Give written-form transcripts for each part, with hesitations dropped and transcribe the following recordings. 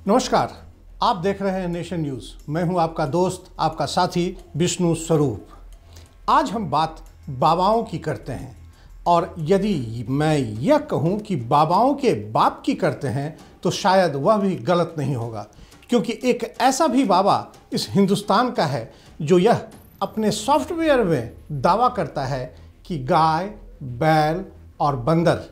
नमस्कार, आप देख रहे हैं नेशन न्यूज़। मैं हूं आपका दोस्त, आपका साथी विष्णु स्वरूप। आज हम बात बाबाओं की करते हैं, और यदि मैं यह कहूं कि बाबाओं के बाप की करते हैं तो शायद वह भी गलत नहीं होगा, क्योंकि एक ऐसा भी बाबा इस हिंदुस्तान का है जो यह अपने सॉफ्टवेयर में दावा करता है कि गाय, बैल और बंदर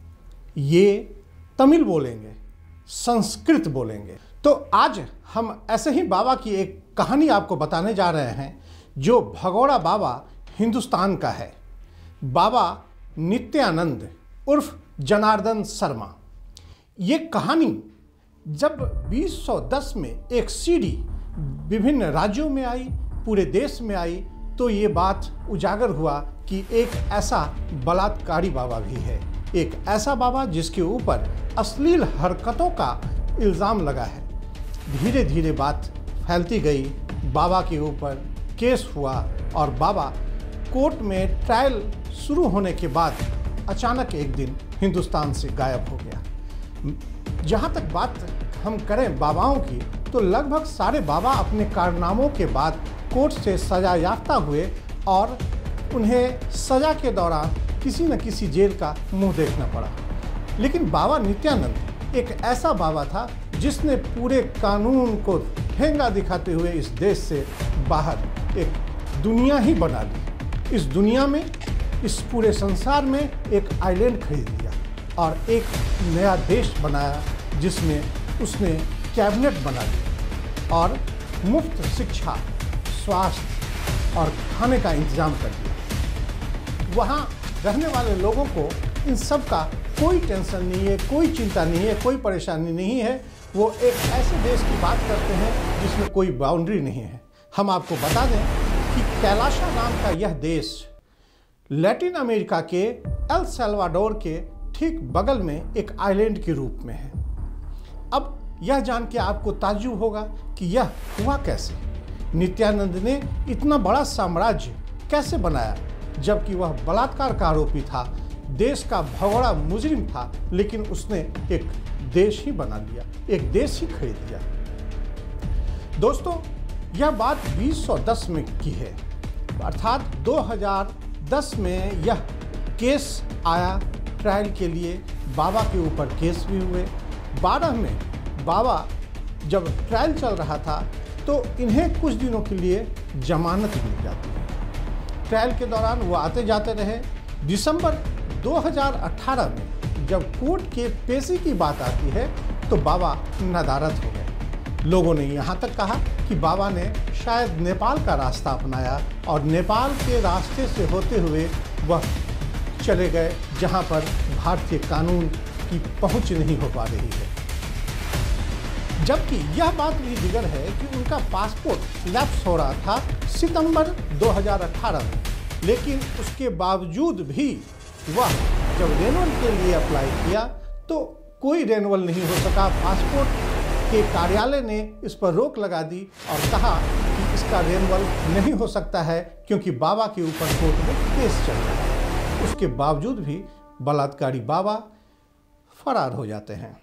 ये तमिल बोलेंगे, संस्कृत बोलेंगे। तो आज हम ऐसे ही बाबा की एक कहानी आपको बताने जा रहे हैं जो भगोड़ा बाबा हिंदुस्तान का है। बाबा नित्यानंद उर्फ जनार्दन शर्मा। ये कहानी जब 2010 में एक सीडी विभिन्न राज्यों में आई, पूरे देश में आई, तो ये बात उजागर हुआ कि एक ऐसा बलात्कारी बाबा भी है, एक ऐसा बाबा जिसके ऊपर अश्लील हरकतों का इल्ज़ाम लगा है। धीरे धीरे बात फैलती गई, बाबा के ऊपर केस हुआ और बाबा कोर्ट में ट्रायल शुरू होने के बाद अचानक एक दिन हिंदुस्तान से गायब हो गया। जहाँ तक बात हम करें बाबाओं की, तो लगभग सारे बाबा अपने कारनामों के बाद कोर्ट से सजा याफ्ता हुए और उन्हें सजा के दौरान किसी न किसी जेल का मुंह देखना पड़ा। लेकिन बाबा नित्यानंद एक ऐसा बाबा था जिसने पूरे कानून को ठेंगा दिखाते हुए इस देश से बाहर एक दुनिया ही बना ली। इस दुनिया में, इस पूरे संसार में एक आइलैंड खरीद लिया और एक नया देश बनाया जिसमें उसने कैबिनेट बना ली और मुफ्त शिक्षा, स्वास्थ्य और खाने का इंतजाम कर दिया। वहाँ रहने वाले लोगों को इन सब का कोई टेंशन नहीं है, कोई चिंता नहीं है, कोई परेशानी नहीं है। वो एक ऐसे देश की बात करते हैं जिसमें कोई बाउंड्री नहीं है। हम आपको बता दें कि कैलाशा नाम का यह देश लैटिन अमेरिका के एल सल्वाडोर के ठीक बगल में एक आइलैंड के रूप में है। अब यह जान के आपको ताज्जुब होगा कि यह हुआ कैसे। नित्यानंद ने इतना बड़ा साम्राज्य कैसे बनाया, जबकि वह बलात्कार का आरोपी था, देश का भगोड़ा मुजरिम था, लेकिन उसने एक देश ही बना लिया, एक देश ही खरीद लिया। दोस्तों, यह बात 2010 में की है, अर्थात 2010 में यह केस आया ट्रायल के लिए। बाबा के ऊपर केस भी हुए। 12 में बाबा जब ट्रायल चल रहा था तो इन्हें कुछ दिनों के लिए जमानत मिल जाती है। ट्रायल के दौरान वो आते जाते रहे। दिसंबर 2018 में जब कोर्ट के पेशी की बात आती है तो बाबा नदारद हो गए। लोगों ने यहाँ तक कहा कि बाबा ने शायद नेपाल का रास्ता अपनाया और नेपाल के रास्ते से होते हुए वह चले गए जहाँ पर भारतीय कानून की पहुँच नहीं हो पा रही है। जबकि यह बात भी दिगर है कि उनका पासपोर्ट लैप्स हो रहा था सितंबर 2018 में, लेकिन उसके बावजूद भी वह जब रेनवल के लिए अप्लाई किया तो कोई रेनवल नहीं हो सका। पासपोर्ट के कार्यालय ने इस पर रोक लगा दी और कहा कि इसका रेनवल नहीं हो सकता है क्योंकि बाबा के ऊपर कोर्ट में केस चल रहा है। उसके बावजूद भी बलात्कारी बाबा फरार हो जाते हैं।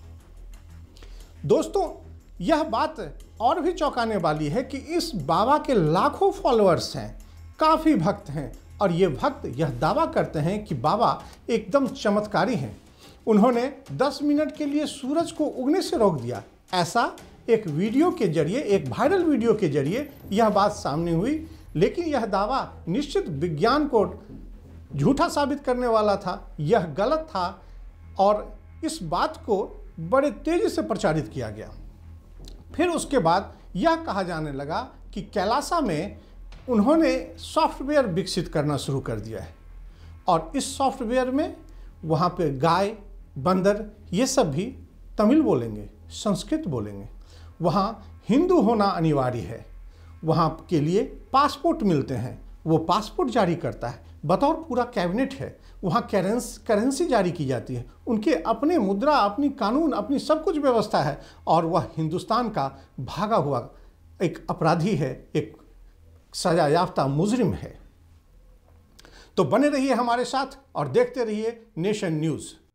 दोस्तों, यह बात और भी चौंकाने वाली है कि इस बाबा के लाखों फॉलोअर्स हैं, काफ़ी भक्त हैं, और ये भक्त यह दावा करते हैं कि बाबा एकदम चमत्कारी हैं। उन्होंने 10 मिनट के लिए सूरज को उगने से रोक दिया। ऐसा एक वीडियो के जरिए, एक वायरल वीडियो के जरिए यह बात सामने हुई। लेकिन यह दावा निश्चित विज्ञान को झूठा साबित करने वाला था, यह गलत था और इस बात को बड़े तेज़ी से प्रचारित किया गया। फिर उसके बाद यह कहा जाने लगा कि कैलाशा में उन्होंने सॉफ्टवेयर विकसित करना शुरू कर दिया है और इस सॉफ्टवेयर में वहाँ पे गाय, बंदर ये सब भी तमिल बोलेंगे, संस्कृत बोलेंगे। वहाँ हिंदू होना अनिवार्य है। वहाँ के लिए पासपोर्ट मिलते हैं, वो पासपोर्ट जारी करता है, बतौर पूरा कैबिनेट है। वहाँ करेंसी जारी की जाती है, उनके अपने मुद्रा, अपनी कानून, अपनी सब कुछ व्यवस्था है और वह हिंदुस्तान का भागा हुआ एक अपराधी है, एक सजा याफ्ता मुजरिम है। तो बने रहिए हमारे साथ और देखते रहिए नेशन न्यूज़।